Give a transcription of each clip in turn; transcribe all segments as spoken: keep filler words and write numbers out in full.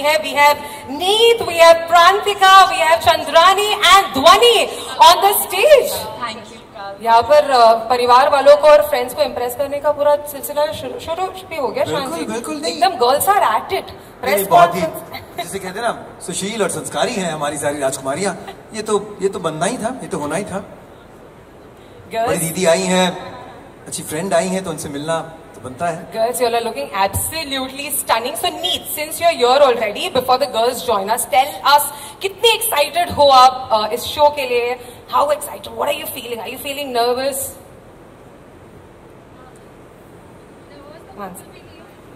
है. We have Neet, we have Prantika, we have Chandrani and Dhwani on the stage. Thank you. यहाँ पर परिवार वालों को और फ्रेंड्स को इम्प्रेस करने का पूरा सिलसिला शुरू भी हो गया. बिल्कुल बिल्कुल नहीं, एकदम girls are at it. Press बहुत ही जिसे कहते हैं ना सुशील और संस्कारी हैं हमारी सारी राजकुमारियां. ये तो ये तो बनना ही था, ये तो होना ही था. बड़ी दीदी आई हैं, अच्छी फ्रेंड आई हैं, तो उनसे मिलना तो बनता है. Girls, you all are looking absolutely stunning. So Neet, since you're here already, before the girls join us, tell us कितने excited हो आप uh, इस show के लिए? How excited? What are you feeling? Are you feeling nervous? One second.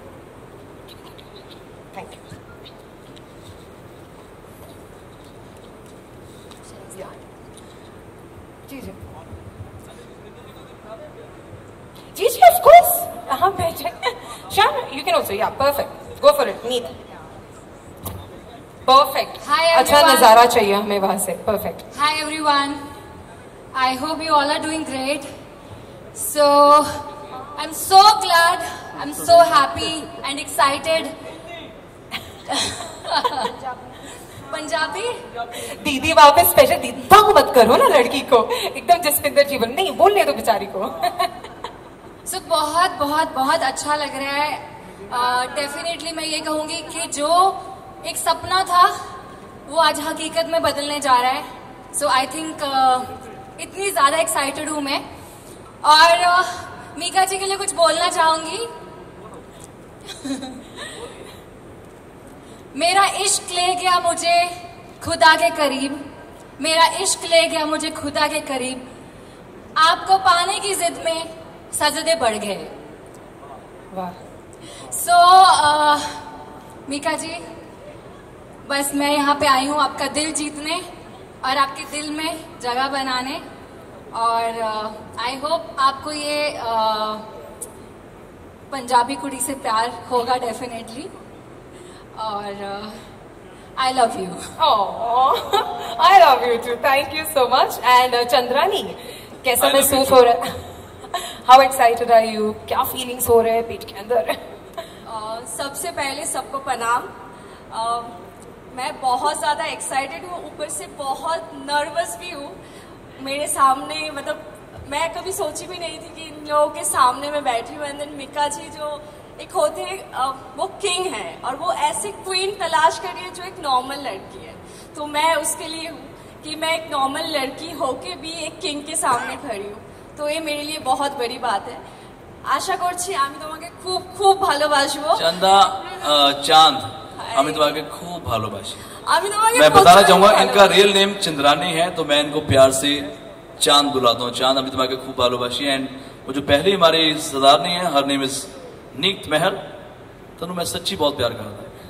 Thank you. Yeah. Ji ji. Ji ji, of course. हाँ बैठे. Shan, you can also. Yeah, perfect. Go for it. Neat. Perfect. Hi everyone. अच्छा नजारा चाहिए हमें वहाँ से. Perfect. Hi everyone. I hope you all are doing great. So, I'm so glad. I'm so happy and excited. Punjabi? दीदी वहाँ पे special दीदी तंग मत करो ना लड़की को. एकदम जसविंदर जीवन नहीं बोलने दो बेचारी को. So, बहुत बहुत बहुत अच्छा लग रहा है. डेफिनेटली uh, मैं ये कहूँगी कि जो एक सपना था वो आज हकीकत में बदलने जा रहा है. सो आई थिंक इतनी ज्यादा एक्साइटेड हूँ मैं. और uh, मीका जी के लिए कुछ बोलना चाहूंगी. मेरा इश्क ले गया मुझे खुदा के करीब. मेरा इश्क ले गया मुझे खुदा के करीब. आपको पाने की जिद में सजदे बढ़ गए. वाह. सो मीका जी, बस मैं यहाँ पे आई हूँ आपका दिल जीतने और आपके दिल में जगह बनाने. और आई uh, होप आपको ये uh, पंजाबी कुड़ी से प्यार होगा डेफिनेटली. और I love you. I love you too. Thank you so much. And Chandrani, कैसा महसूस हो रहा है? How excited are you? क्या फीलिंग्स हो रहे हैं पेट के अंदर? uh, सबसे पहले सबको प्रणाम. uh, मैं बहुत ज़्यादा एक्साइटेड हूँ, ऊपर से बहुत नर्वस भी हूँ. मेरे सामने मतलब मैं कभी सोची भी नहीं थी कि इन लोगों के सामने मैं बैठी हूँ. एंड देन मिका जी जो एक होते हैं वो किंग है और वो ऐसे क्वीन तलाश कर रही है जो एक नॉर्मल लड़की है. तो मैं उसके लिए हूँ कि मैं एक नॉर्मल लड़की होके भी एक किंग के सामने खड़ी हूँ. तो ये मेरे लिए बहुत बड़ी बात है. आशा করছি আমি তোমাকে খুব খুব ভালোবাসবো. चंदा चांद, আমি তোমাকে খুব ভালোবাসি. আমি তোমাকে मैं बताना चाहूंगा इनका रियल नेम चंद्रानी है, तो मैं इनको प्यार से चांद बुलाता हूँ. चांद, अभी तुम्हारे खूब भालोबाशी. एंड वो जो पहली हमारी सरदारनी है, हर नेम इज नीत महर. तो मैं सच्ची बहुत प्यार करता है.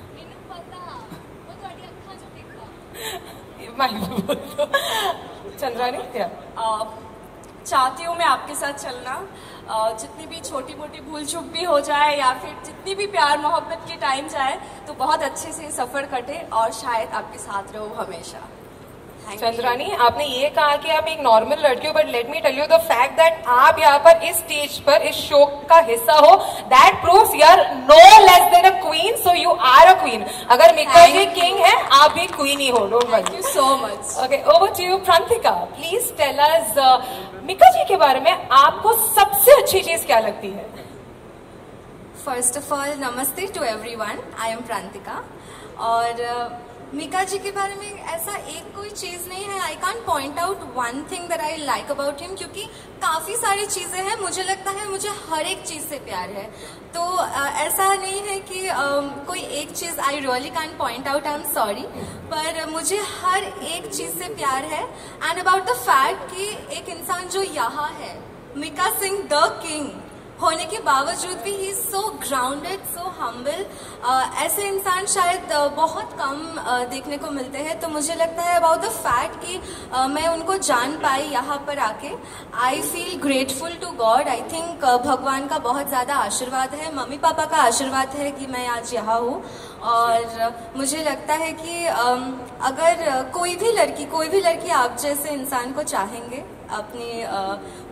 चंद्रानी, चाहती हूँ मैं आपके साथ चलना. जितनी भी छोटी मोटी भूल चूक भी हो जाए या फिर जितनी भी प्यार मोहब्बत की टाइम जाए तो बहुत अच्छे से सफर कटे और शायद आपके साथ रहो हमेशा. चंद्रानी, आपने ये कहा कि आप एक नॉर्मल लड़की हो, but let me tell you the fact that आप यहाँ पर इस स्टेज पर इस शो का हिस्सा हो, that proves you are no less than a queen. So you are a queen. अगर मिका जी किंग है, आप भी क्वीन ही हो. Don't worry. Thank you so much. Okay, over to you Prantika. Please tell us Mika ji के बारे में आपको सबसे अच्छी चीज क्या लगती है? फर्स्ट ऑफ ऑल नमस्ते to everyone. I am Prantika. और मीका जी के बारे में ऐसा एक कोई चीज नहीं है. I can't point out one thing that I like about him, क्योंकि काफी सारी चीजें हैं. मुझे लगता है मुझे हर एक चीज से प्यार है. तो आ, ऐसा नहीं है कि आ, कोई एक चीज I really can't point out. I am sorry, पर मुझे हर एक चीज से प्यार है. एंड अबाउट द फैक्ट कि एक इंसान जो यहाँ है, मिका सिंह द किंग होने के बावजूद भी he is so grounded, so humble. ऐसे इंसान शायद uh, बहुत कम uh, देखने को मिलते हैं. तो मुझे लगता है अबाउट द फैक्ट कि uh, मैं उनको जान पाई यहाँ पर आके, I feel grateful to God. I think भगवान का बहुत ज़्यादा आशीर्वाद है, मम्मी पापा का आशीर्वाद है कि मैं आज यहाँ हूँ. और uh, मुझे लगता है कि um, अगर uh, कोई भी लड़की कोई भी लड़की आप जैसे इंसान को चाहेंगे अपनी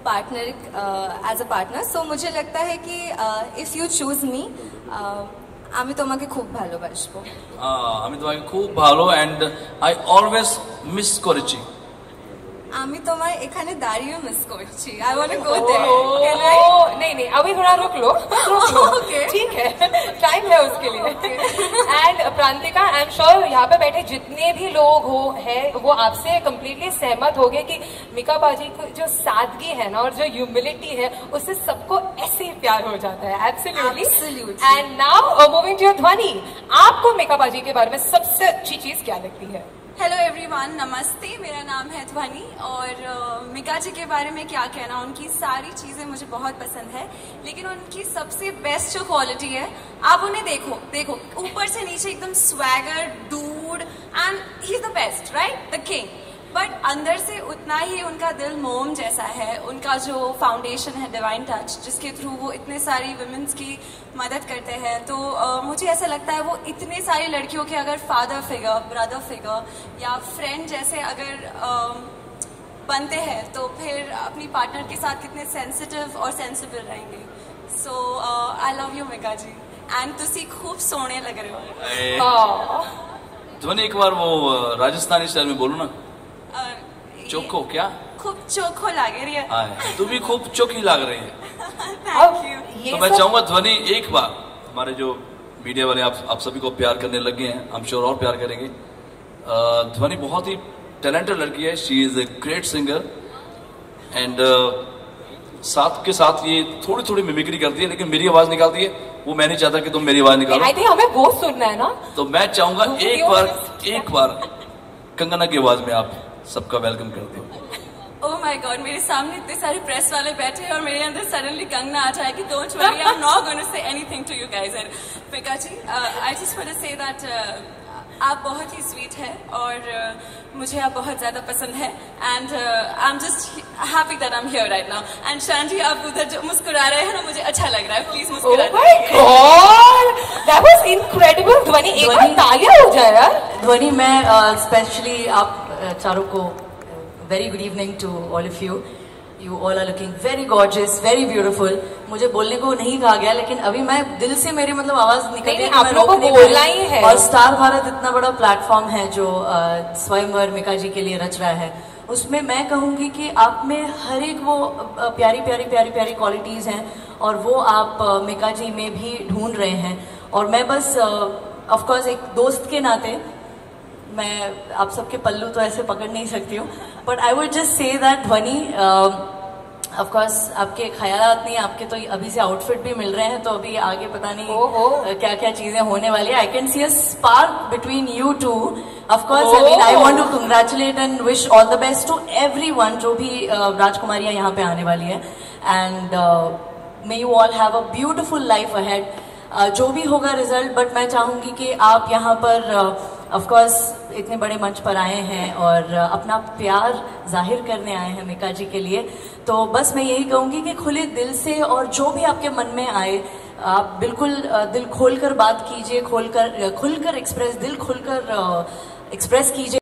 partner as a partner, so मुझे लगता है कि इफ़ यू चूज मी, আমি তোমাকে খুব ভালোবাসবো। আমি তোমাকে খুব ভালো এন্ড আই অলওয়েজ মিস করেছি। আমি তোমায় এখানে দাঁড়িয়ে মিস করছি। I want to go there. Can I? नहीं नहीं अभी थोड़ा रुक लो, रुक लो। Okay. ठीक है, टाइम है उसके लिए। And Prantika, I am sure यहाँ पे बैठे जितने भी लोग हो है वो आपसे कम्प्लीटली सहमत हो गए कि मीका बाजी को जो सादगी है ना और जो ह्यूमिलिटी है उससे सबको ऐसे ही प्यार हो जाता है। Absolutely. Absolutely. And now moving to your Dhvani, आपको मीका बाजी के बारे में सबसे अच्छी चीज क्या लगती है? हेलो एवरीवन, नमस्ते। मेरा नाम है ध्वनि और मीका जी के बारे में क्या कहना, उनकी सारी चीज़ें मुझे बहुत पसंद है, लेकिन उनकी सबसे बेस्ट जो क्वालिटी है, आप उन्हें देखो देखो ऊपर से नीचे एकदम swagger dude and he is the best, right, the king. But अंदर से उतना ही उनका दिल मोम जैसा है। उनका जो फाउंडेशन है डिवाइन टच, जिसके थ्रू वो इतने सारी वुमेन्स की मदद करते हैं, तो uh, मुझे ऐसा लगता है वो इतने सारी लड़कियों के अगर फादर फिगर, ब्रदर फिगर या फ्रेंड जैसे अगर uh, बनते हैं तो फिर अपनी पार्टनर के साथ कितने सेंसिटिव और सेंसिबल रहेंगे। So I love you Mika ji and तुसी खूब सोने लग रहे हो। ध्वनि एक बार वो राजस्थानी स्टाइल में बोलो ना। चोखो क्या? खूब चोखो लग रही है। तू भी खूब चोखी लग रही है। Thank you. तो मैं चाहूंगा ध्वनि एक बार, हमारे जो मीडिया वाले आप आप सभी को प्यार करने लगे हैं, हम श्योर और प्यार करेंगे। ध्वनि बहुत ही टैलेंटेड लड़की है, she is a great singer and साथ के साथ ये थोड़ी थोड़ी मिमिक्री करती है, लेकिन मेरी आवाज निकालती है। वो मैं नहीं चाहता कि तुम मेरी आवाज निकालो। आई थिंक हमें बहुत सुनना है ना, तो मैं चाहूंगा एक बार एक बार कंगना की आवाज में आप सबका वेलकम कर दो। ओह माय गॉड, मेरे सामने इतने सारे प्रेस वाले बैठे हैं और मेरे अंदर सडनली कंगना आ जाएगी। Don't worry, I am not going to say anything to you guys. And Mika ji, I just want to say that आप बहुत ही स्वीट है और uh, मुझे आप बहुत ज्यादा पसंद है and I am just happy that I am here right now. And Shanti, आप उधर जो मुस्कुरा रहे हैं ना, मुझे अच्छा लग रहा है। प्लीज मुस्कुरा Oh my God, that was incredible. ध्वनि, एक बार तालियां हो जाए यार। ध्वनि, मैं स्पेशली uh, आप uh, चारों को very good evening to all of you. You all are looking very gorgeous, very beautiful. मुझे बोलने को नहीं कहा गया, लेकिन अभी मैं दिल से मेरी मतलब आवाज निकल रही है। आप लोगों को बोलना ही है। और स्टार भारत इतना बड़ा प्लेटफॉर्म है जो स्वयंवर मीका जी के लिए रच रहा है, उसमें मैं कहूंगी कि आप में हर एक वो प्यारी प्यारी प्यारी प्यारी क्वालिटीज हैं और वो आप मीका जी में भी ढूंढ रहे हैं। और मैं बस ऑफकोर्स एक दोस्त के नाते मैं आप सबके पल्लू तो ऐसे पकड़ नहीं सकती हूँ, but I would just say that Dhvani, of course आपके ख्यालात नहीं, आपके तो अभी से आउटफिट भी मिल रहे हैं, तो अभी आगे पता नहीं क्या क्या चीजें होने वाली है। I can see a spark between you two. Of course I mean I want to congratulate and wish all the best to everyone जो भी uh, राजकुमारियां यहाँ पे आने वाली है and may you all have a beautiful life ahead. जो भी होगा रिजल्ट, बट मैं चाहूंगी कि आप यहाँ पर ऑफ uh, कोर्स इतने बड़े मंच पर आए हैं और uh, अपना प्यार जाहिर करने आए हैं मीका जी के लिए, तो बस मैं यही कहूंगी कि खुले दिल से और जो भी आपके मन में आए आप बिल्कुल uh, दिल खोलकर बात कीजिए, खोलकर खुलकर एक्सप्रेस दिल खुलकर एक्सप्रेस कीजिए।